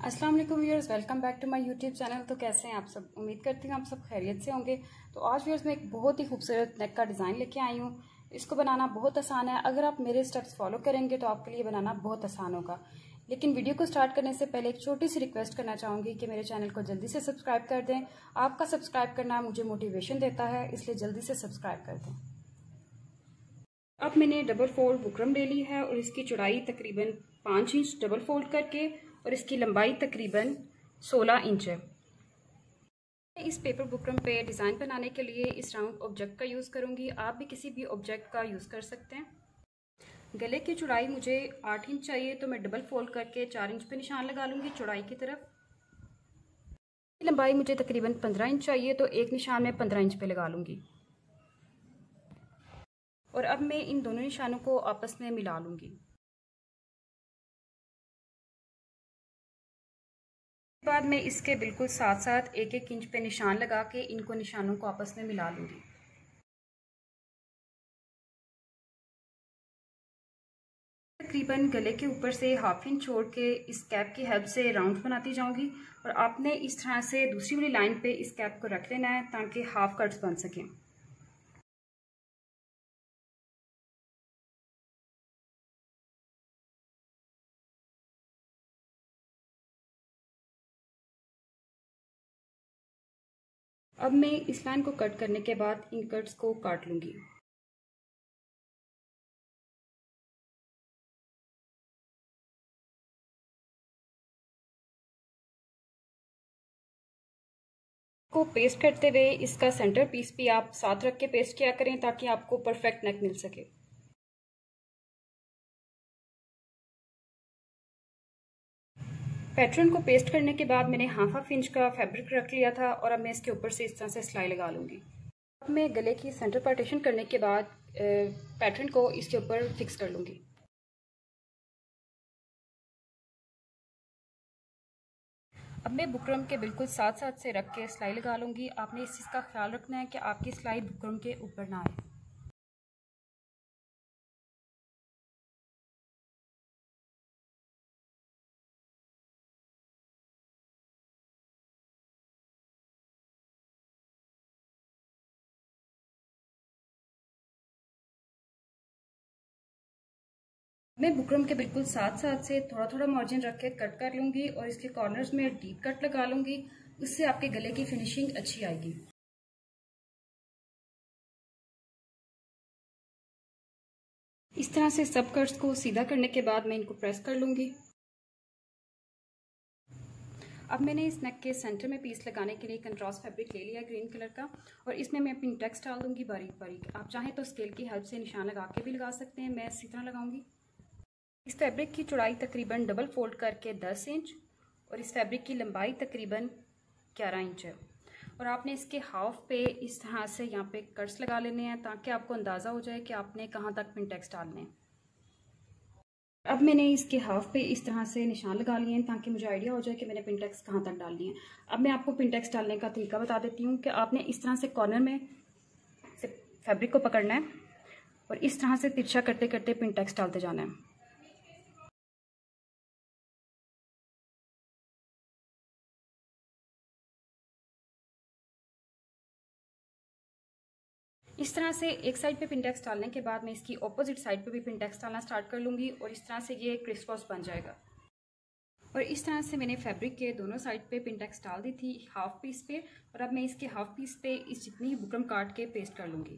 अस्सलाम वालेकुम viewers, welcome back to my YouTube channel. तो कैसे हैं आप सब? उम्मीद करती हूँ आप सब खैरियत से होंगे। तो आज व्यूअर्स मैं एक बहुत ही खूबसूरत नेक का डिज़ाइन लेके आई हूँ। इसको बनाना बहुत आसान है। अगर आप मेरे स्टेप्स फॉलो करेंगे तो आपके लिए बनाना बहुत आसान होगा। लेकिन वीडियो को स्टार्ट करने से पहले एक छोटी सी रिक्वेस्ट करना चाहूँगी कि मेरे चैनल को जल्दी से सब्सक्राइब कर दें। आपका सब्सक्राइब करना मुझे मोटिवेशन देता है, इसलिए जल्दी से सब्सक्राइब कर दें। अब मैंने डबल फोल्ड बुकरम ले ली है और इसकी चौड़ाई तकरीबन 5 इंच डबल फोल्ड करके और इसकी लंबाई तकरीबन 16 इंच है। इस पेपर बुकरम पे डिज़ाइन बनाने के लिए इस राउंड ऑब्जेक्ट का यूज़ करूँगी। आप भी किसी भी ऑब्जेक्ट का यूज़ कर सकते हैं। गले की चौड़ाई मुझे 8 इंच चाहिए, तो मैं डबल फोल्ड करके 4 इंच पे निशान लगा लूँगी चौड़ाई की तरफ। लंबाई मुझे तकरीबन 15 इंच चाहिए, तो एक निशान में 15 इंच पे लगा लूँगी। और अब मैं इन दोनों निशानों को आपस में मिला लूँगी। बाद मैं इसके बिल्कुल साथ साथ एक एक इंच पे निशान लगा के इनको निशानों को आपस में मिला लूँगी। तकरीबन गले के ऊपर से हाफ इंच छोड़ के इस कैप की हेल्प से राउंड बनाती जाऊंगी और आपने इस तरह से दूसरी वाली लाइन पे इस कैप को रख लेना है ताकि हाफ कट्स बन सकें। अब मैं इस लाइन को कट करने के बाद इन कट्स को काट लूँगी। को पेस्ट करते हुए इसका सेंटर पीस भी आप साथ रख के पेस्ट किया करें ताकि आपको परफेक्ट नेक मिल सके। पैटर्न को पेस्ट करने के बाद मैंने हाफ इंच का फैब्रिक रख लिया था और अब मैं इसके ऊपर से इस तरह से सिलाई लगा लूँगी। अब मैं गले की सेंटर पार्टीशन करने के बाद पैटर्न को इसके ऊपर फिक्स कर लूँगी। अब मैं बुकरम के बिल्कुल साथ साथ से रख के सिलाई लगा लूँगी। आपने इस चीज़ का ख्याल रखना है कि आपकी सिलाई बुकरम के ऊपर ना आए। मैं बुकरम के बिल्कुल साथ साथ से थोड़ा थोड़ा मार्जिन रख के कट कर लूँगी और इसके कॉर्नर्स में डीप कट लगा लूँगी। उससे आपके गले की फिनिशिंग अच्छी आएगी। इस तरह से सब कट्स को सीधा करने के बाद मैं इनको प्रेस कर लूँगी। अब मैंने इस नेक के सेंटर में पीस लगाने के लिए कंट्रास्ट फैब्रिक ले लिया ग्रीन कलर का और इसमें मैं अपनी टेक्स्ट डाल दूँगी बारीक बारीक। आप चाहें तो स्केल की हेल्प से निशान लगा के भी लगा सकते हैं, मैं इसी तरह लगाऊंगी। इस फैब्रिक की चौड़ाई तकरीबन डबल फोल्ड करके 10 इंच और इस फैब्रिक की लंबाई तकरीबन 11 इंच है। और आपने इसके हाफ पे इस तरह से यहाँ पे कट्स लगा लेने हैं ताकि आपको अंदाज़ा हो जाए कि आपने कहाँ तक पिनटेक्स डालने हैं। अब मैंने इसके हाफ पे इस तरह से निशान लगा लिए हैं ताकि मुझे आइडिया हो जाए कि मैंने पिनटेक्स कहाँ तक डालनी है। अब मैं आपको पिनटेक्स डालने का तरीका बता देती हूँ कि आपने इस तरह से कॉर्नर में से फैब्रिक को पकड़ना है और इस तरह से तिरछा करते करते पिनटेक्स डालते जाना है। इस तरह से एक साइड पे पिनटेक्स डालने के बाद मैं इसकी ऑपोजिट साइड पे भी पिनटेक्स डालना स्टार्ट कर लूँगी और इस तरह से ये क्रिस क्रॉस बन जाएगा। और इस तरह से मैंने फैब्रिक के दोनों साइड पे पिनटेक्स डाल दी थी हाफ पीस पे और अब मैं इसके हाफ पीस पे इस जितनी बुकरम काट के पेस्ट कर लूँगी।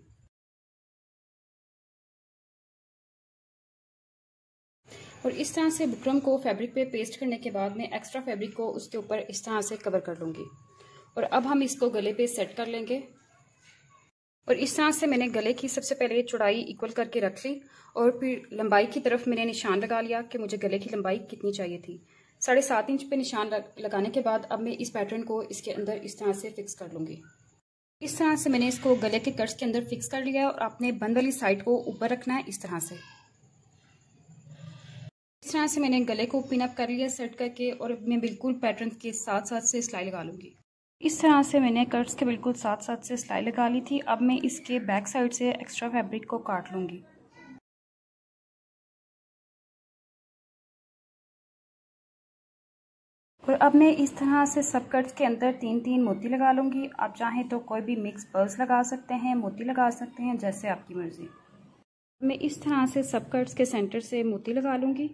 और इस तरह से बुकरम को फैब्रिक पे पेस्ट करने के बाद मैं एक्स्ट्रा फैब्रिक को उसके ऊपर इस तरह से कवर कर लूँगी और अब हम इसको गले पे सेट कर लेंगे। और इस तरह से मैंने गले की सबसे पहले चौड़ाई इक्वल करके रख ली और फिर लंबाई की तरफ मैंने निशान लगा लिया कि मुझे गले की लंबाई कितनी चाहिए थी। 7.5 इंच पे निशान लगाने के बाद अब मैं इस पैटर्न को इसके अंदर इस तरह से फिक्स कर लूँगी। इस तरह से मैंने इसको गले के कट्स के अंदर फिक्स कर लिया और आपने बंद वाली साइड को ऊपर रखना है इस तरह से। इस तरह से मैंने गले को पिन अप कर लिया सेट करके और मैं बिल्कुल पैटर्न के साथ साथ से सिलाई लगा लूँगी। इस तरह से मैंने कट्स के बिल्कुल साथ साथ से सिलाई लगा ली थी। अब मैं इसके बैक साइड से एक्स्ट्रा फैब्रिक को काट लूँगी। और अब मैं इस तरह से सब कट्स के अंदर 3-3 मोती लगा लूँगी। आप चाहें तो कोई भी मिक्स पर्ल्स लगा सकते हैं, मोती लगा सकते हैं, जैसे आपकी मर्ज़ी। मैं इस तरह से सब कट्स के सेंटर से मोती लगा लूँगी।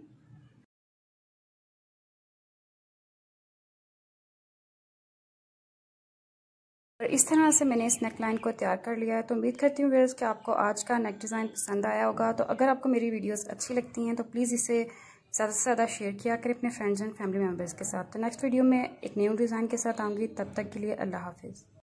और इस तरह से मैंने इस नेक लाइन को तैयार कर लिया है। तो उम्मीद करती हूँ व्यूअर्स कि आपको आज का नेक डिज़ाइन पसंद आया होगा। तो अगर आपको मेरी वीडियोस अच्छी लगती हैं तो प्लीज़ इसे ज़्यादा से ज़्यादा शेयर किया करें अपने फ्रेंड्स एंड फैमिली मेम्बर्स के साथ। तो नेक्स्ट वीडियो में एक न्यू डिज़ाइन के साथ आऊँगी। तब तक के लिए अल्लाह हाफिज़।